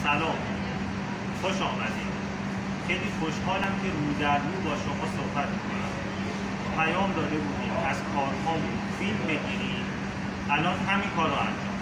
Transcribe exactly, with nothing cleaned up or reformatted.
سلام، خوش آمدید. خیلی خوشحالم که رو در رو با شما صحبت میکنم. پیام داده بودیم از کارهامون فیلم بگیریم، الان همین کار رو انجام